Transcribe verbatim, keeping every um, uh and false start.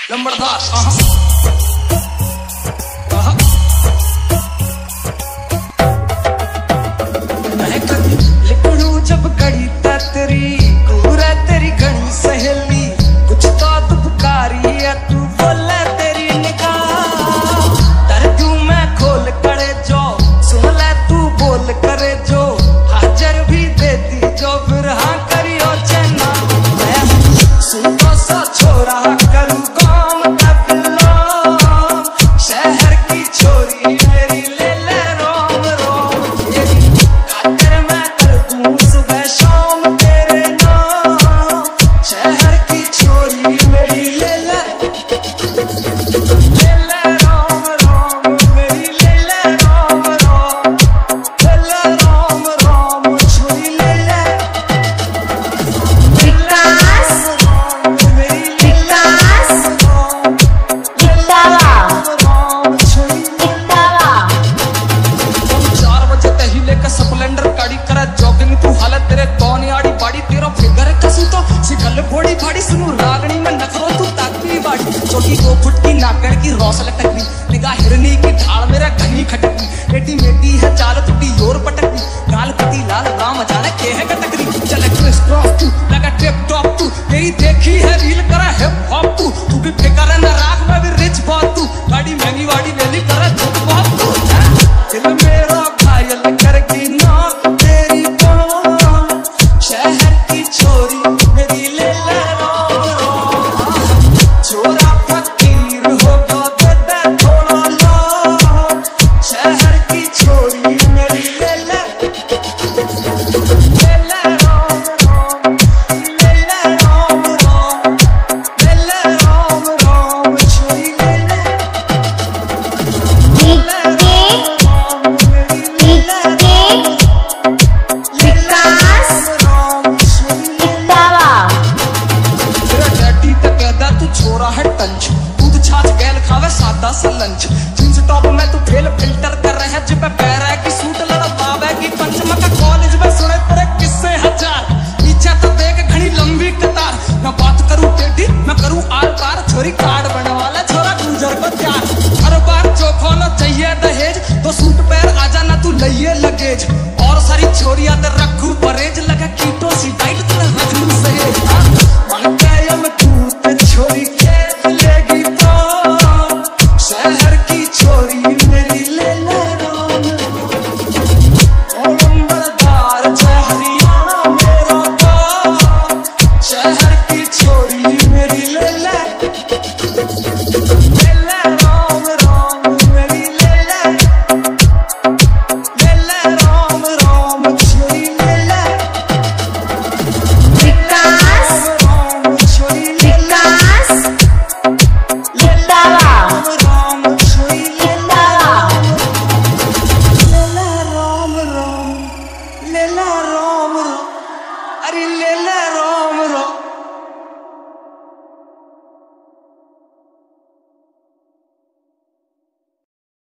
लंबड़दार लिपड़ू जब कड़ी तेरी पूरा तेरी घनी सहेली कुछ तो तू पुकारी है तू बोले तेरी निगाह तर तू मैं खोल करे जो सुन ले तू बोल करे जो हाजर भी देती जो फिर हाँ करियो चैना मैं सुन तो सा छोरा करूँ काम तबलो शहर की छोरी मेरी ले ले रोम रोम ये खातर मैं कर दूँ सुबह शाम तेरे नाम शहर की छोरी मेरी ले ले ले ले रोम रोम मेरी ले ले रोम रोम ले ले रोम रोम छोरी ले ले विकास विकास इतावा इतावा चार बजे तही लेकर स्प्लेंडर गाड़ी करा जॉगिंग तू हालत तेरे कौन आड़ी बाड़ी तेरा फिगर कसू तो सिकल घोड़ी फाड़ी सुनू रागनी में नखरो तू ताकती बाड़ी छोटी दो फुट की नागड़ की रौस लटकनी निगाह हिरनी की ढाल मेरा घनी खटकनी बेटी मेटी है चाल टूटी योर पटकनी गाल पति लाल राम जाने के है कटकनी चल क्रिस क्रॉस तू लगा टिप टॉप तू तेरी देखी है रील करा हिप हॉप तू तू भी फिकर न राख मैं भी रिच बहुत तू गाड़ी महंगी वाड़ी वेली करा झुक बहुत तू दिल मेरा घायल करके ना तेरी बात शहर की छोरी मेरी ले ले रोम रोम छोरा फकीर होगा दे दे थोड़ा ला शहर की छोरी मेरी ले ले ले ले रोम रोम ले ले रोम रोम ले ले रोम रोम छोरी ले ले विकास इतावा तेरा डैडी तो कहता तू छोरा है टंच दूध छाछ गैल खावे सादा सा लंच जींस टॉप में तू फेल फिल्टर कर रहे है जिप पैर है कि सूट लड़ा बाब है कि पंचमा का कॉलेज में सुने तेरे किस्से हजार पीछे तो देख घनी लंबी कतार मैं बात करूं टेढ़ी मैं करूं आर पार छोरी कार्ड बनवाला छोरा गुजर को प्यार हर बार चोखो न चाहिए दहेज तो सूट पैर आजा ना तू लइए लगेज और सारी छोरियां ते रखू परहेज लगा कीटो सी डाइट तेरे रखू सहे